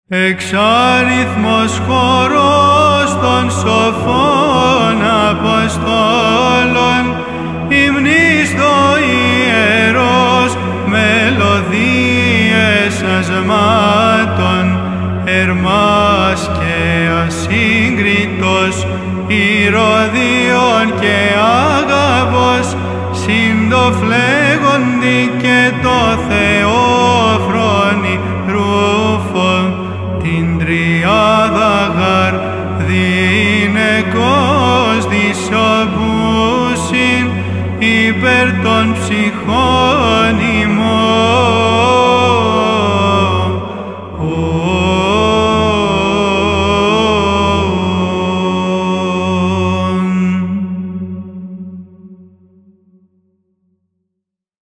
Εξάριθμος χορός των σοφών Αποστόλων, υμνείς το ιερός, μελωδίες ασμάτων, ερμάς και ασύγκριτος, ηρωδίων και άγαβος, συν το φλέγοντι και το